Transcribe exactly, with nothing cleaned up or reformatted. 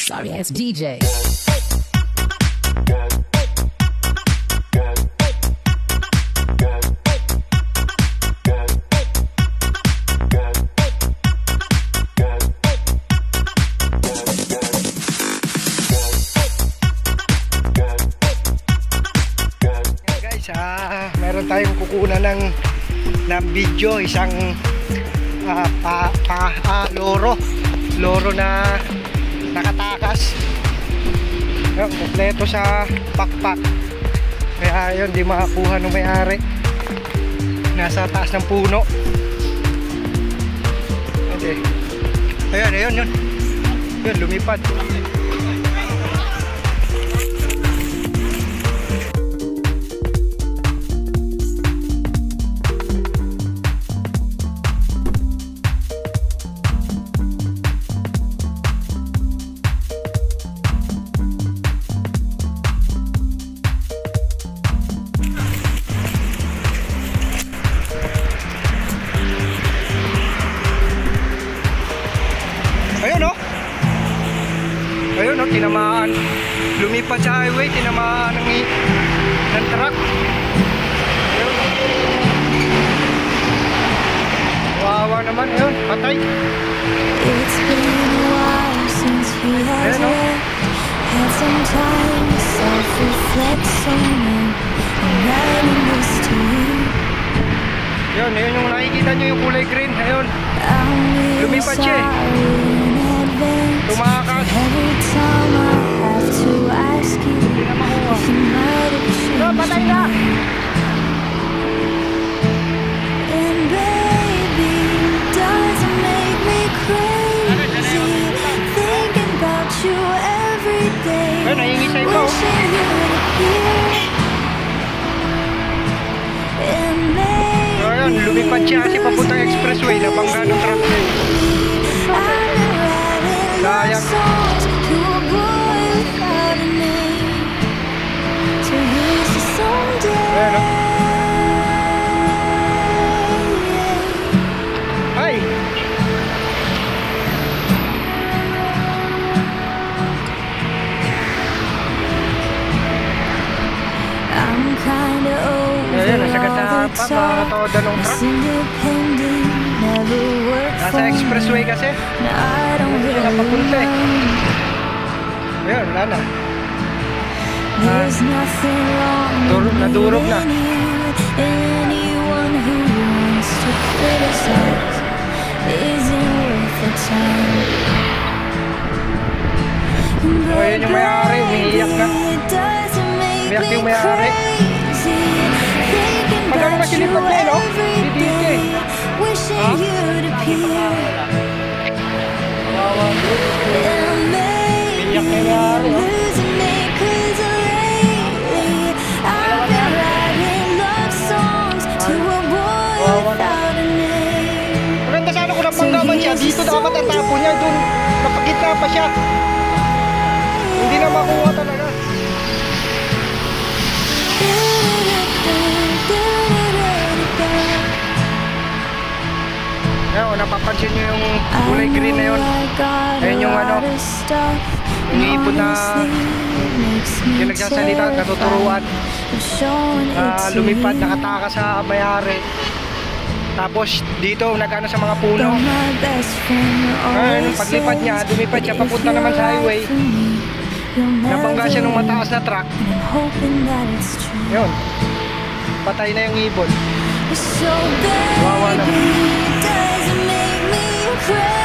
Sorry ass D J. Uh, meron tayong kukunan ng, ng video, isang uh, pa, pa, uh, loro loro na nakatakas. Yun, kompleto sa pakpak, kaya yun di makakuha ng may-ari, nasa taas ng puno. Okay. Ayan, ayun yun yun lumipad. Ayun o, tinamaan, lumipad sa highway, tinamaan ng, ng truck. Ayun. Wawa naman, ayun, patay. It's been a while since he has left. Had some time to self-reflect somewhere. I'm writing this to you. Ayun, ayun yung nakikita nyo yung kulay green, ayun. Lumipad siya eh. Tumakas. Every time I have to ask you, hindi na makuha. No, patay na. And baby, doesn't make me crazy, thinking about you every day. Ayun, nahingi sa iba. Wishing you were here. And baby, ayun, lumipad siya kasi papuntang expressway, nabangga ng truck. Sayang. Ayan o. Ay! Ayan, nasagat sa patoda ng truck. Nasa expressway kasi. Hindi na papunta eh. Ayun, wala na. Ah, durog na durog na. O, yun yung may-ari, umiiyak na. Umiiyak yung may-ari. Pagkano ba sinipag niya, no? Hindi din eh. Ha? Wawa. Umiiyak na yung may-ari, no? Maganda sana kung napanggaman siya. Dito dapat ang tapo niya. Doon napagitna pa siya. Hindi na makuha talaga. Ayan, napapansin nyo yung kulay green na yun. Ayan yung ano, yung ipon na yung nagsasalita, natuturuan, uh, lumipad, nakataka sa may-ari. Tapos dito nagano sa mga puno. Ayun, paglipad niya, lumipad siya papunta naman sa highway. Nabangga siya ng mataas na truck. Yun, patay na yung ibon. Wawa na.